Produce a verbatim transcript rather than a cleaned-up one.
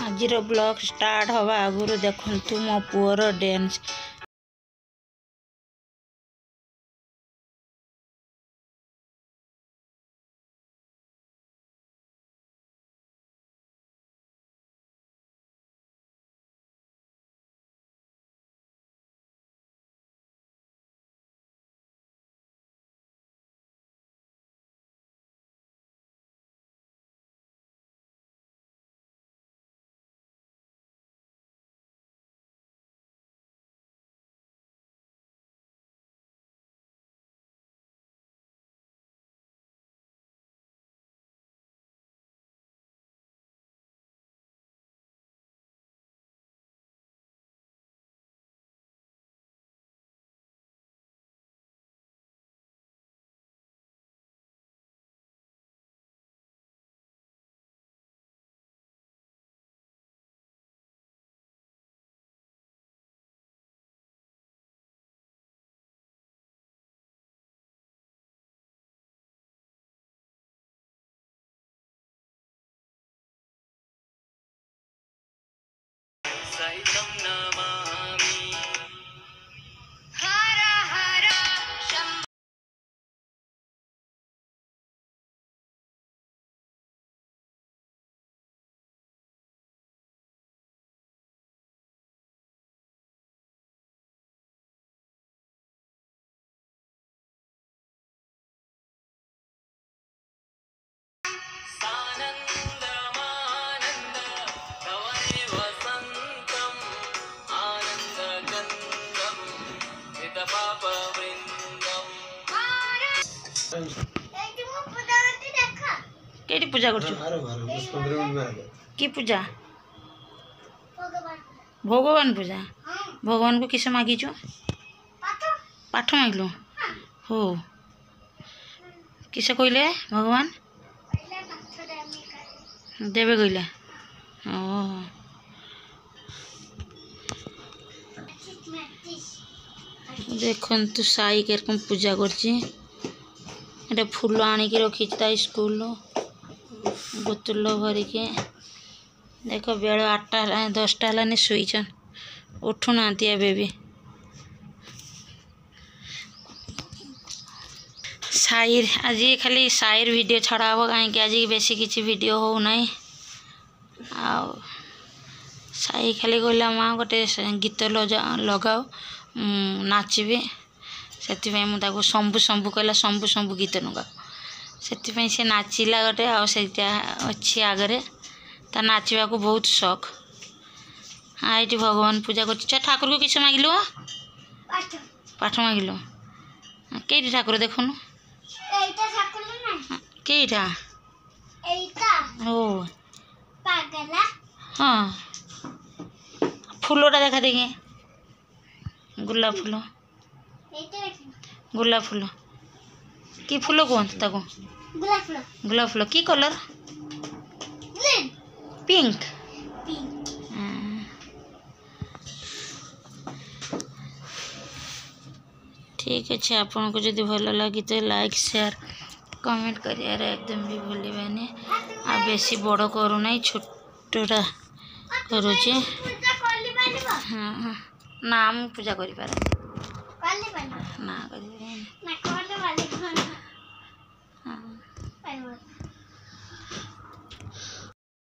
आज blog start हवा आगुरी देखु मो पुअर डांस केटी पूजा कर कि पूजा भगवान पूजा भगवान को किस मागिचु पाठ मागिलु हो किसे कहले भगवान देवे कहले ओ देखन तू साई के रकम पूजा करची एटा फूल आनिक रखी स्कूल बोतल भर के देख बेल आठटा दसटा है शुईचन उठू ना भी साइर आज खाली साइर वीडियो छड़ा हम कहीं आज बेसी किसी वीडियो हो नहीं आ साई खाली कहला माँ गोटे गीत लगाओ नाचबी से मुझे शंभु शंभु कहला शंभु शंभु गीत नगा से से नाचिला गोटे आईटा अच्छी आगरे ता नाचवा को बहुत शौक हाँ ये भगवान पूजा कर ठाकुर को किस मागिलु पाठ मागिलु कई ठाकुर देखुन कईटा ओ हाँ फूलटा देखा देखी गुलाब फूल गुलाब फूल कि फूल कहते ताको गुलाब फूल कि कलर पिंक ठीक अच्छे आपन को जब भल लगी तो लाइक शेयर कमेंट करियार एकदम भी भूलिबानी आ बेसी बड़ करूना छोटा करुचे हाँ ना मु पूजा करि पारे ना करि हाँ